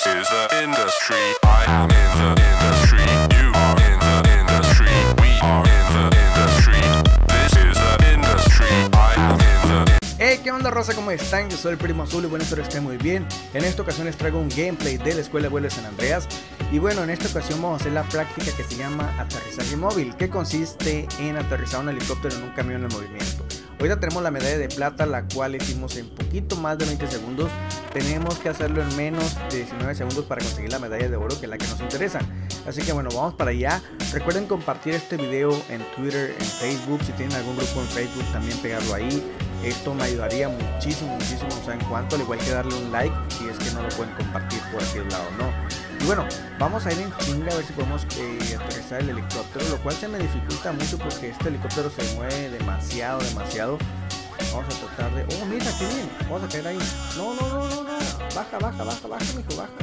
This is the industry. I am in the industry. You are in the industry. We are in the industry. This is the industry. I am in the Hey, ¿qué onda, raza? ¿Cómo están? Yo soy el Primo Azul y bueno, espero estén muy bien. En esta ocasión les traigo un gameplay de la Escuela de Vuelo de San Andreas. Y bueno, en esta ocasión vamos a hacer la práctica que se llama aterrizaje móvil, que consiste en aterrizar un helicóptero en un camión en movimiento. Ahorita tenemos la medalla de plata, la cual hicimos en poquito más de 20 segundos. Tenemos que hacerlo en menos de 19 segundos para conseguir la medalla de oro, que es la que nos interesa. Así que bueno, vamos para allá. Recuerden compartir este video en Twitter, en Facebook. Si tienen algún grupo en Facebook, también pegarlo ahí. Esto me ayudaría muchísimo, no saben cuánto. Al igual que darle un like si es que no lo pueden compartir por aquel lado, ¿no? Y bueno, vamos a ir en chinga a ver si podemos aterrizar el helicóptero, lo cual se me dificulta mucho porque este helicóptero se mueve demasiado. Vamos a tratar de... Oh, mira, qué bien. Vamos a caer ahí. No. Baja, mijo, baja.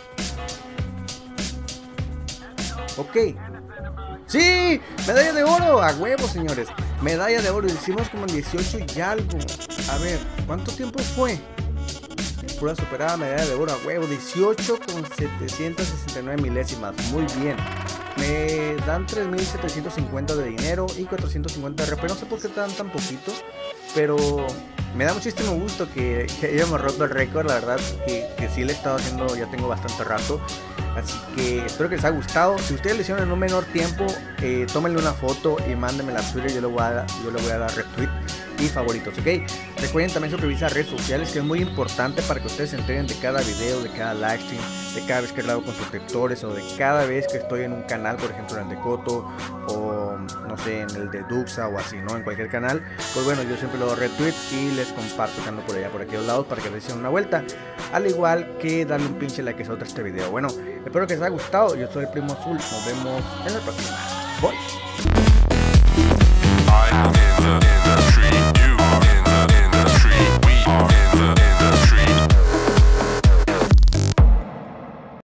Ok. ¡Sí! ¡Medalla de oro! ¡A huevo, señores! Medalla de oro. Hicimos como en 18 y algo. A ver, ¿cuánto tiempo fue? Prueba superada, medalla de oro, a huevo. 18 con 769 milésimas. Muy bien. Me dan 3.750 de dinero y 450 de RP. No sé por qué te dan tan poquito, pero me da muchísimo gusto que hayamos roto el récord. La verdad que sí le he estado haciendo, ya tengo bastante rato. Así que espero que les haya gustado. Si ustedes lo hicieron en un menor tiempo, tómenle una foto y mándenmela a Twitter. Yo le voy a dar retweet y favoritos, ¿ok? Recuerden también suscribirse a redes sociales, que es muy importante para que ustedes se enteren de cada video, de cada live stream, de cada vez que grabo con suscriptores, o de cada vez que estoy en un canal, por ejemplo en el de Coto, o no sé, en el de Duxa o así, ¿no? En cualquier canal. Pues bueno, yo siempre lo doy retweet y les comparto que ando por allá, por aquellos lados, para que les den una vuelta. Al igual que darle un pinche like a este video. Bueno, espero que les haya gustado. Yo soy el Primo Azul. Nos vemos en la próxima. Bye.